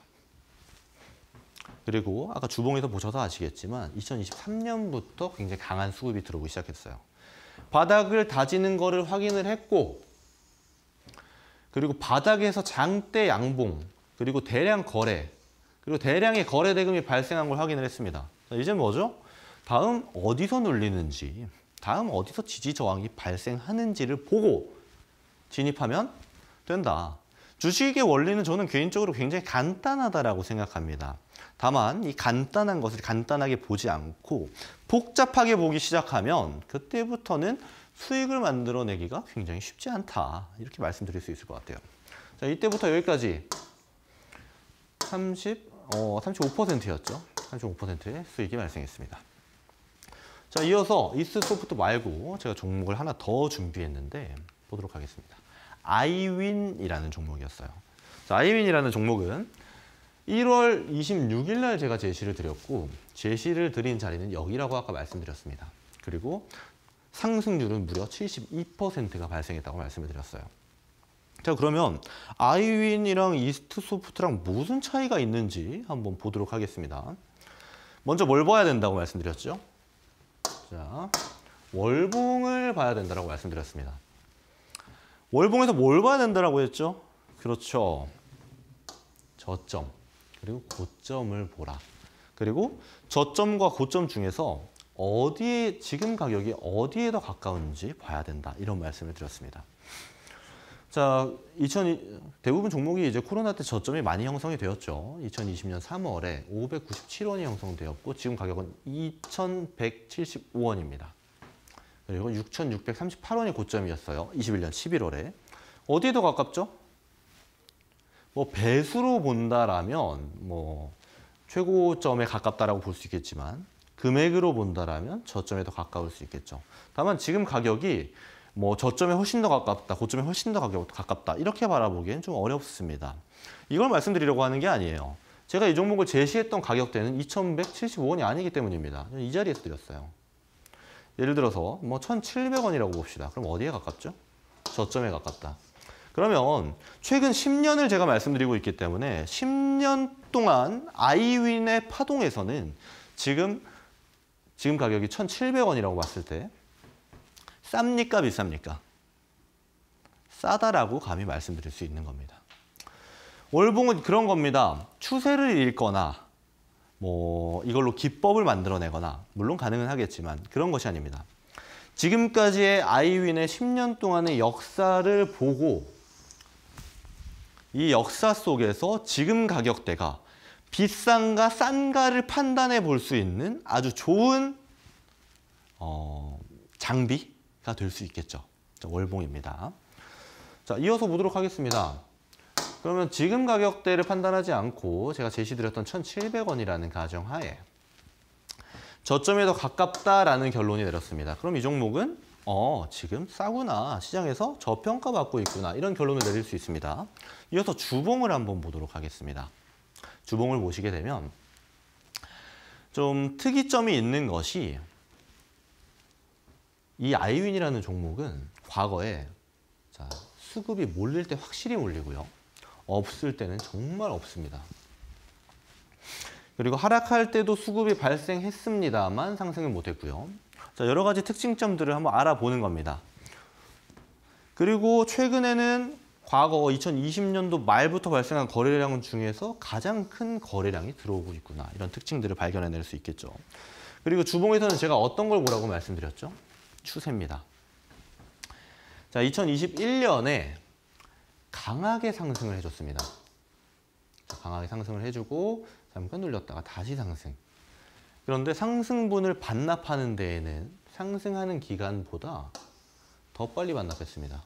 A: 그리고 아까 주봉에서 보셔서 아시겠지만 이천이십삼 년부터 굉장히 강한 수급이 들어오기 시작했어요. 바닥을 다지는 거를 확인을 했고 그리고 바닥에서 장대 양봉 그리고 대량 거래 그리고 대량의 거래 대금이 발생한 걸 확인을 했습니다. 자, 이제 뭐죠? 다음 어디서 눌리는지 다음 어디서 지지 저항이 발생하는지를 보고 진입하면 된다. 주식의 원리는 저는 개인적으로 굉장히 간단하다라고 생각합니다. 다만 이 간단한 것을 간단하게 보지 않고 복잡하게 보기 시작하면 그때부터는 수익을 만들어내기가 굉장히 쉽지 않다. 이렇게 말씀드릴 수 있을 것 같아요. 자, 이때부터 여기까지 삼십, 어, 삼십오 퍼센트였죠. 삼십오 퍼센트의 수익이 발생했습니다. 자, 이어서 이스소프트 말고 제가 종목을 하나 더 준비했는데 보도록 하겠습니다. 아이윈이라는 종목이었어요. 자, 아이윈이라는 종목은 일월 이십육일 날 제가 제시를 드렸고 제시를 드린 자리는 여기라고 아까 말씀드렸습니다. 그리고 상승률은 무려 칠십이 퍼센트가 발생했다고 말씀을 드렸어요. 자, 그러면 아이윈이랑 이스트소프트랑 무슨 차이가 있는지 한번 보도록 하겠습니다. 먼저 뭘 봐야 된다고 말씀드렸죠? 자, 월봉을 봐야 된다고 말씀드렸습니다. 월봉에서 뭘 봐야 된다고 했죠? 그렇죠. 저점, 그리고 고점을 보라. 그리고 저점과 고점 중에서 어디에, 지금 가격이 어디에 더 가까운지 봐야 된다. 이런 말씀을 드렸습니다. 자, 이천, 대부분 종목이 이제 코로나 때 저점이 많이 형성이 되었죠. 이천이십 년 삼월에 오백구십칠 원이 형성되었고, 지금 가격은 이천백칠십오 원입니다. 그리고 육천육백삼십팔 원이 고점이었어요. 이십일 년 십일월에. 어디에 더 가깝죠? 뭐 배수로 본다라면 뭐 최고점에 가깝다라고 볼 수 있겠지만, 금액으로 본다라면 저점에 더 가까울 수 있겠죠. 다만 지금 가격이 뭐 저점에 훨씬 더 가깝다, 고점에 훨씬 더 가깝다 이렇게 바라보기엔 좀 어렵습니다. 이걸 말씀드리려고 하는 게 아니에요. 제가 이 종목을 제시했던 가격대는 이천백칠십오 원이 아니기 때문입니다. 이 자리에서 드렸어요. 예를 들어서 뭐 천칠백 원이라고 봅시다. 그럼 어디에 가깝죠? 저점에 가깝다. 그러면 최근 십 년을 제가 말씀드리고 있기 때문에 십 년 동안 아이윈의 파동에서는 지금 지금 가격이 천칠백 원이라고 봤을 때 쌉니까 비쌉니까? 싸다라고 감히 말씀드릴 수 있는 겁니다. 월봉은 그런 겁니다. 추세를 읽거나 뭐 이걸로 기법을 만들어내거나 물론 가능은 하겠지만 그런 것이 아닙니다. 지금까지의 아이윈의 십 년 동안의 역사를 보고 이 역사 속에서 지금 가격대가 비싼가 싼가를 판단해 볼 수 있는 아주 좋은 어, 장비가 될 수 있겠죠. 월봉입니다. 자, 이어서 보도록 하겠습니다. 그러면 지금 가격대를 판단하지 않고 제가 제시드렸던 천칠백 원이라는 가정하에 저점에 더 가깝다라는 결론이 내렸습니다. 그럼 이 종목은 어 지금 싸구나, 시장에서 저평가받고 있구나 이런 결론을 내릴 수 있습니다. 이어서 주봉을 한번 보도록 하겠습니다. 주봉을 보시게 되면 좀 특이점이 있는 것이 이 아이윈이라는 종목은 과거에 자, 수급이 몰릴 때 확실히 몰리고요. 없을 때는 정말 없습니다. 그리고 하락할 때도 수급이 발생했습니다만 상승은 못했고요. 자, 여러 가지 특징점들을 한번 알아보는 겁니다. 그리고 최근에는 과거 이천이십 년도 말부터 발생한 거래량 중에서 가장 큰 거래량이 들어오고 있구나. 이런 특징들을 발견해낼 수 있겠죠. 그리고 주봉에서는 제가 어떤 걸 보라고 말씀드렸죠? 추세입니다. 자, 이천이십일 년에 강하게 상승을 해줬습니다. 강하게 상승을 해주고 잠깐 눌렸다가 다시 상승. 그런데 상승분을 반납하는 데에는 상승하는 기간보다 더 빨리 반납했습니다.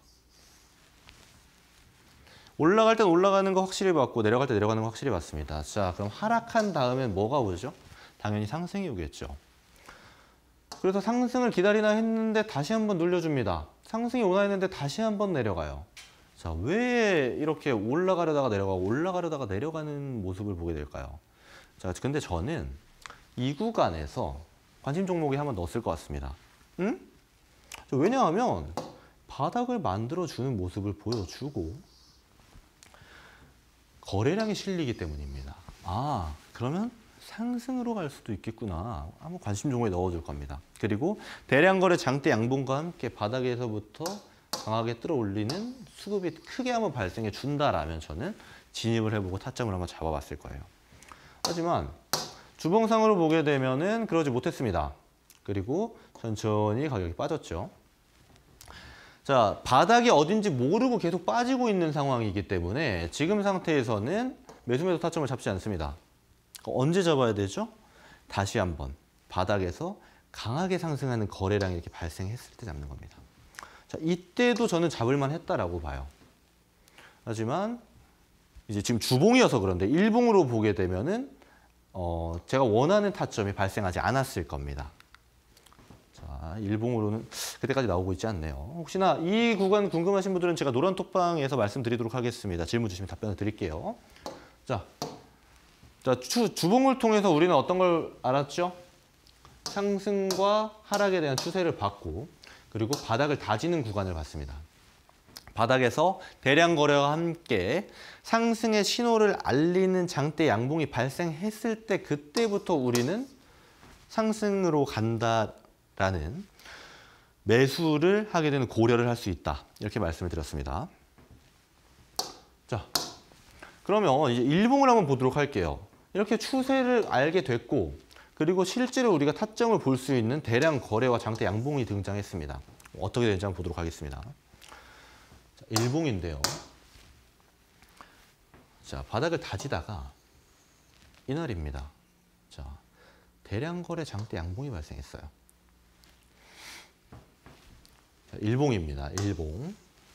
A: 올라갈 땐 올라가는 거 확실히 봤고 내려갈 때 내려가는 거 확실히 봤습니다. 자, 그럼 하락한 다음엔 뭐가 오죠? 당연히 상승이 오겠죠. 그래서 상승을 기다리나 했는데 다시 한번 눌려줍니다. 상승이 오나 했는데 다시 한번 내려가요. 자, 왜 이렇게 올라가려다가 내려가고 올라가려다가 내려가는 모습을 보게 될까요? 자, 근데 저는 이 구간에서 관심 종목에 한번 넣었을 것 같습니다. 응? 왜냐하면 바닥을 만들어주는 모습을 보여주고 거래량이 실리기 때문입니다. 아, 그러면 상승으로 갈 수도 있겠구나. 한번 관심 종목에 넣어줄 겁니다. 그리고 대량 거래 장대 양봉과 함께 바닥에서부터 강하게 끌어올리는 수급이 크게 한번 발생해 준다라면 저는 진입을 해보고 타점을 한번 잡아봤을 거예요. 하지만 주봉상으로 보게 되면은 그러지 못했습니다. 그리고 천천히 가격이 빠졌죠. 자, 바닥이 어딘지 모르고 계속 빠지고 있는 상황이기 때문에 지금 상태에서는 매수 매도 타점을 잡지 않습니다. 언제 잡아야 되죠? 다시 한번 바닥에서 강하게 상승하는 거래량이 이렇게 발생했을 때 잡는 겁니다. 자, 이때도 저는 잡을만 했다라고 봐요. 하지만 이제 지금 주봉이어서 그런데 일봉으로 보게 되면은 어, 제가 원하는 타점이 발생하지 않았을 겁니다. 자, 일봉으로는 그때까지 나오고 있지 않네요. 혹시나 이 구간 궁금하신 분들은 제가 노란 톡방에서 말씀드리도록 하겠습니다. 질문 주시면 답변을 드릴게요. 자, 자 주, 주봉을 통해서 우리는 어떤 걸 알았죠? 상승과 하락에 대한 추세를 봤고 그리고 바닥을 다지는 구간을 봤습니다. 바닥에서 대량 거래와 함께 상승의 신호를 알리는 장대 양봉이 발생했을 때 그때부터 우리는 상승으로 간다라는 매수를 하게 되는 고려를 할 수 있다. 이렇게 말씀을 드렸습니다. 자, 그러면 이제 일봉을 한번 보도록 할게요. 이렇게 추세를 알게 됐고 그리고 실제로 우리가 타점을 볼 수 있는 대량 거래와 장대 양봉이 등장했습니다. 어떻게 되는지 한번 보도록 하겠습니다. 자, 일봉인데요. 자, 바닥을 다지다가 이날입니다. 자, 대량 거래 장대 양봉이 발생했어요. 자, 일봉입니다. 일봉.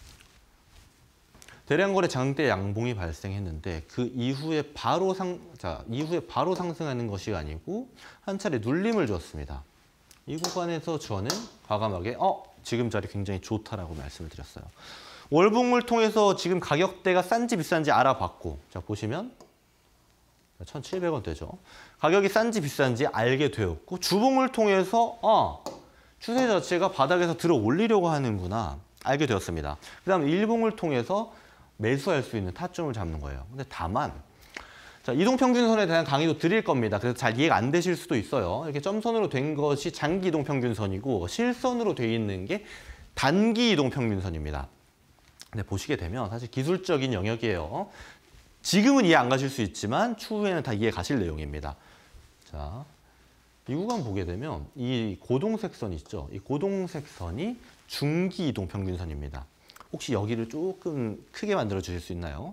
A: 대량 거래 장대 양봉이 발생했는데 그 이후에 바로 상, 자, 이후에 바로 상승하는 것이 아니고 한 차례 눌림을 줬습니다. 이 구간에서 저는 과감하게 어, 지금 자리 굉장히 좋다라고 말씀을 드렸어요. 월봉을 통해서 지금 가격대가 싼지 비싼지 알아봤고 자, 보시면 천칠백 원대죠. 가격이 싼지 비싼지 알게 되었고 주봉을 통해서 어, 추세 자체가 바닥에서 들어 올리려고 하는구나 알게 되었습니다. 그 다음에 일봉을 통해서 매수할 수 있는 타점을 잡는 거예요. 근데 다만 자, 이동평균선에 대한 강의도 드릴 겁니다. 그래서 잘 이해가 안 되실 수도 있어요. 이렇게 점선으로 된 것이 장기 이동평균선이고 실선으로 돼 있는 게 단기 이동평균선입니다. 근데 보시게 되면 사실 기술적인 영역이에요. 지금은 이해 안 가실 수 있지만 추후에는 다 이해 가실 내용입니다. 자, 이 구간 보게 되면 이 고동색 선 있죠? 이 고동색 선이 중기 이동평균선입니다. 혹시 여기를 조금 크게 만들어 주실 수 있나요?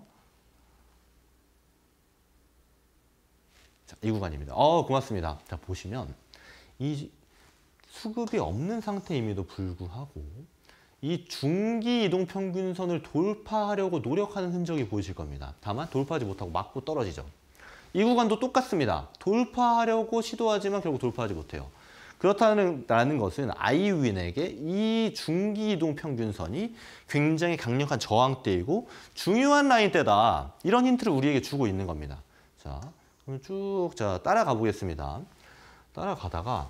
A: 자, 이 구간입니다. 어, 고맙습니다. 자, 보시면 이 수급이 없는 상태임에도 불구하고 이 중기 이동평균선을 돌파하려고 노력하는 흔적이 보이실 겁니다. 다만 돌파하지 못하고 맞고 떨어지죠. 이 구간도 똑같습니다. 돌파하려고 시도하지만 결국 돌파하지 못해요. 그렇다는 것은 아이윈에게 이 중기 이동평균선이 굉장히 강력한 저항대이고 중요한 라인대다. 이런 힌트를 우리에게 주고 있는 겁니다. 자, 그럼 쭉 자, 따라가 보겠습니다. 따라가다가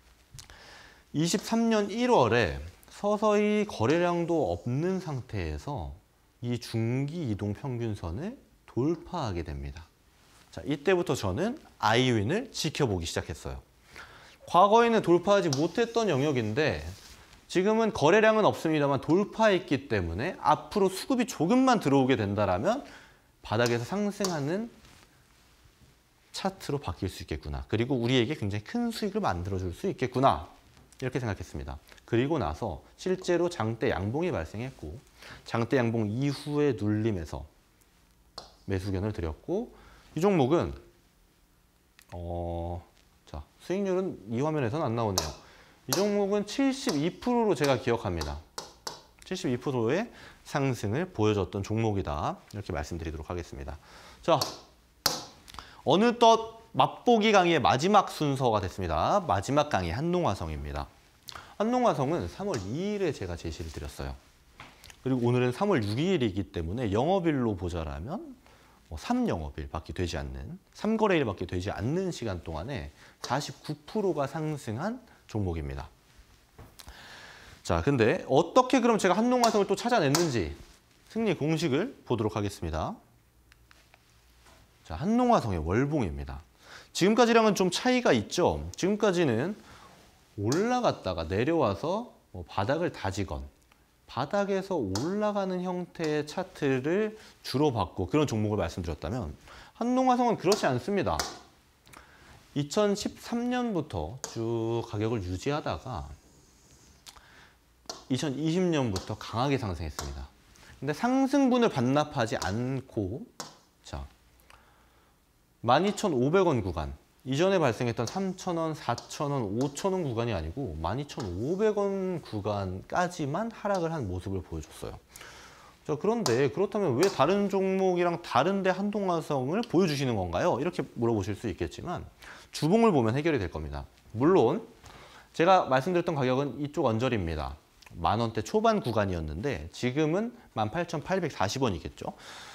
A: 이십삼 년 일월에 서서히 거래량도 없는 상태에서 이 중기 이동평균선을 돌파하게 됩니다. 자, 이때부터 저는 아이윈을 지켜보기 시작했어요. 과거에는 돌파하지 못했던 영역인데 지금은 거래량은 없습니다만 돌파했기 때문에 앞으로 수급이 조금만 들어오게 된다면 바닥에서 상승하는 차트로 바뀔 수 있겠구나. 그리고 우리에게 굉장히 큰 수익을 만들어줄 수 있겠구나. 이렇게 생각했습니다. 그리고 나서 실제로 장대 양봉이 발생했고 장대 양봉 이후에 눌림에서 매수견을 드렸고 이 종목은 어, 자, 수익률은 이 화면에서는 안 나오네요. 이 종목은 칠십이 퍼센트로 제가 기억합니다. 칠십이 퍼센트의 상승을 보여줬던 종목이다. 이렇게 말씀드리도록 하겠습니다. 자, 어느덧 맛보기 강의의 마지막 순서가 됐습니다. 마지막 강의 한농화성입니다. 한농화성은 삼월 이일에 제가 제시를 드렸어요. 그리고 오늘은 삼월 육일이기 때문에 영업일로 보자라면 삼 영업일밖에 되지 않는, 삼 거래일밖에 되지 않는 시간 동안에 사십구 퍼센트가 상승한 종목입니다. 자, 근데 어떻게 그럼 제가 한농화성을 또 찾아냈는지 승리 공식을 보도록 하겠습니다. 자, 한농화성의 월봉입니다. 지금까지랑은 좀 차이가 있죠. 지금까지는 올라갔다가 내려와서 뭐 바닥을 다지건 바닥에서 올라가는 형태의 차트를 주로 봤고 그런 종목을 말씀드렸다면 한농화성은 그렇지 않습니다. 이천십삼 년부터 쭉 가격을 유지하다가 이천이십 년부터 강하게 상승했습니다. 근데 상승분을 반납하지 않고 자, 만 이천오백 원 구간, 이전에 발생했던 삼천 원, 사천 원, 오천 원 구간이 아니고 만 이천오백 원 구간까지만 하락을 한 모습을 보여줬어요. 자, 그런데 그렇다면 왜 다른 종목이랑 다른데 한동화성을 보여주시는 건가요? 이렇게 물어보실 수 있겠지만 주봉을 보면 해결이 될 겁니다. 물론 제가 말씀드렸던 가격은 이쪽 언저리입니다. 만 원대 초반 구간이었는데 지금은 만 팔천팔백사십 원이겠죠.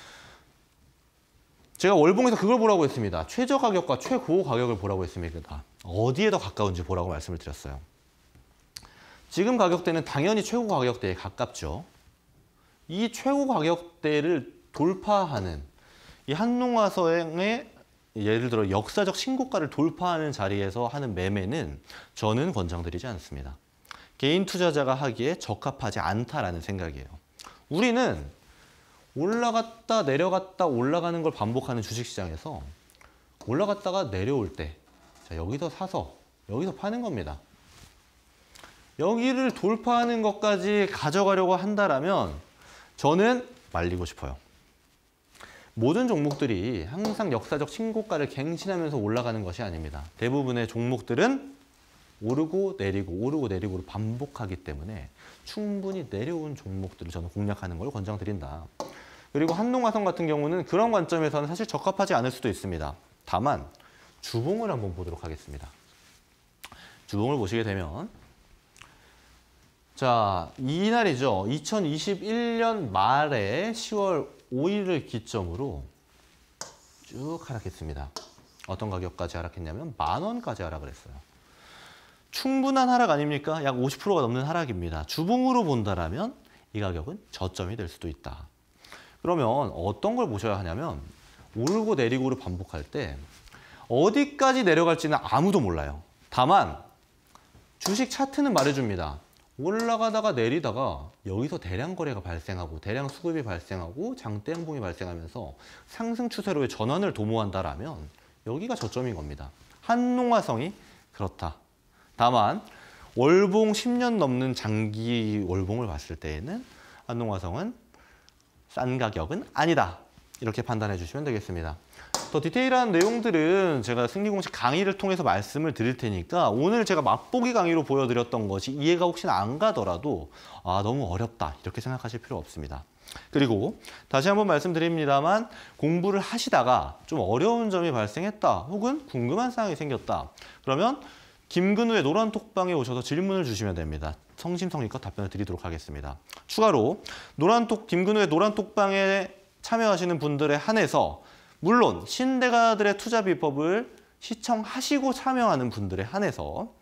A: 제가 월봉에서 그걸 보라고 했습니다. 최저 가격과 최고 가격을 보라고 했습니다. 어디에 더 가까운지 보라고 말씀을 드렸어요. 지금 가격대는 당연히 최고 가격대에 가깝죠. 이 최고 가격대를 돌파하는 이 한농화성의 예를 들어 역사적 신고가를 돌파하는 자리에서 하는 매매는 저는 권장드리지 않습니다. 개인 투자자가 하기에 적합하지 않다라는 생각이에요. 우리는 올라갔다 내려갔다 올라가는 걸 반복하는 주식시장에서 올라갔다가 내려올 때 자, 여기서 사서 여기서 파는 겁니다. 여기를 돌파하는 것까지 가져가려고 한다라면 저는 말리고 싶어요. 모든 종목들이 항상 역사적 신고가를 갱신하면서 올라가는 것이 아닙니다. 대부분의 종목들은 오르고 내리고 오르고 내리고를 반복하기 때문에 충분히 내려온 종목들을 저는 공략하는 걸 권장드린다. 그리고 한농화성 같은 경우는 그런 관점에서는 사실 적합하지 않을 수도 있습니다. 다만 주봉을 한번 보도록 하겠습니다. 주봉을 보시게 되면 자, 이날이죠. 이천이십일 년 말에 시월 오일을 기점으로 쭉 하락했습니다. 어떤 가격까지 하락했냐면 만 원까지 하락을 했어요. 충분한 하락 아닙니까? 약 오십 퍼센트가 넘는 하락입니다. 주봉으로 본다라면 이 가격은 저점이 될 수도 있다. 그러면 어떤 걸 보셔야 하냐면 오르고 내리고를 반복할 때 어디까지 내려갈지는 아무도 몰라요. 다만 주식 차트는 말해줍니다. 올라가다가 내리다가 여기서 대량 거래가 발생하고 대량 수급이 발생하고 장대 양봉이 발생하면서 상승 추세로의 전환을 도모한다라면 여기가 저점인 겁니다. 한농화성이 그렇다. 다만 월봉 십 년 넘는 장기 월봉을 봤을 때에는 한농화성은 싼 가격은 아니다. 이렇게 판단해 주시면 되겠습니다. 더 디테일한 내용들은 제가 승리공식 강의를 통해서 말씀을 드릴 테니까 오늘 제가 맛보기 강의로 보여드렸던 것이 이해가 혹시나 안 가더라도 아 너무 어렵다 이렇게 생각하실 필요 없습니다. 그리고 다시 한번 말씀드립니다만 공부를 하시다가 좀 어려운 점이 발생했다 혹은 궁금한 사항이 생겼다 그러면 김근우의 노란톡방에 오셔서 질문을 주시면 됩니다. 성심성의껏 답변을 드리도록 하겠습니다. 추가로 노란톡 김근우의 노란톡방에 참여하시는 분들에 한해서 물론 신대가들의 투자 비법을 시청하시고 참여하는 분들에 한해서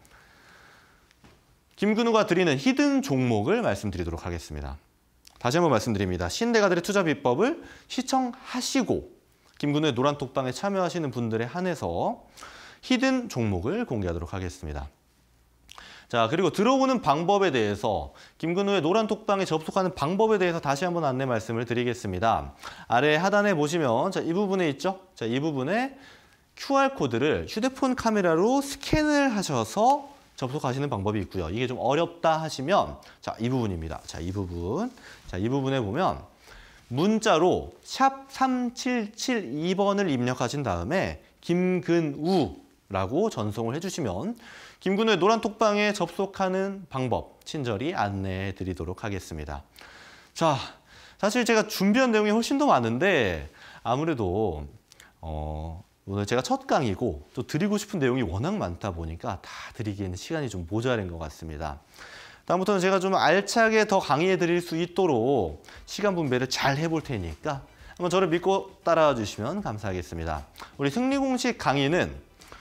A: 김근우가 드리는 히든 종목을 말씀드리도록 하겠습니다. 다시 한번 말씀드립니다. 신대가들의 투자 비법을 시청하시고 김근우의 노란톡방에 참여하시는 분들에 한해서 히든 종목을 공개하도록 하겠습니다. 자, 그리고 들어오는 방법에 대해서 김근우의 노란톡방에 접속하는 방법에 대해서 다시 한번 안내 말씀을 드리겠습니다. 아래 하단에 보시면 자, 이 부분에 있죠? 자, 이 부분에 큐알코드를 휴대폰 카메라로 스캔을 하셔서 접속하시는 방법이 있고요. 이게 좀 어렵다 하시면 자, 이 부분입니다. 자, 이 부분. 자, 이 부분에 보면 문자로 샵 삼칠칠이 번을 입력하신 다음에 김근우라고 전송을 해주시면 김근우의 노란톡방에 접속하는 방법 친절히 안내해 드리도록 하겠습니다. 자, 사실 제가 준비한 내용이 훨씬 더 많은데 아무래도 어, 오늘 제가 첫 강의고 또 드리고 싶은 내용이 워낙 많다 보니까 다 드리기에는 시간이 좀 모자란 것 같습니다. 다음부터는 제가 좀 알차게 더 강의해 드릴 수 있도록 시간 분배를 잘 해볼 테니까 한번 저를 믿고 따라와 주시면 감사하겠습니다. 우리 승리공식 강의는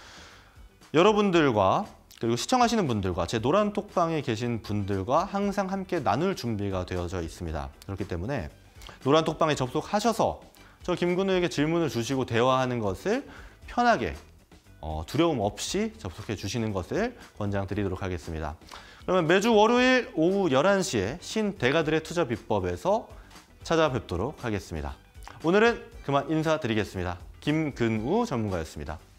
A: 여러분들과 그리고 시청하시는 분들과 제 노란톡방에 계신 분들과 항상 함께 나눌 준비가 되어져 있습니다. 그렇기 때문에 노란톡방에 접속하셔서 저 김근우에게 질문을 주시고 대화하는 것을 편하게 어, 두려움 없이 접속해 주시는 것을 권장드리도록 하겠습니다. 그러면 매주 월요일 오후 열한 시에 신대가들의 투자 비법에서 찾아뵙도록 하겠습니다. 오늘은 그만 인사드리겠습니다. 김근우 전문가였습니다.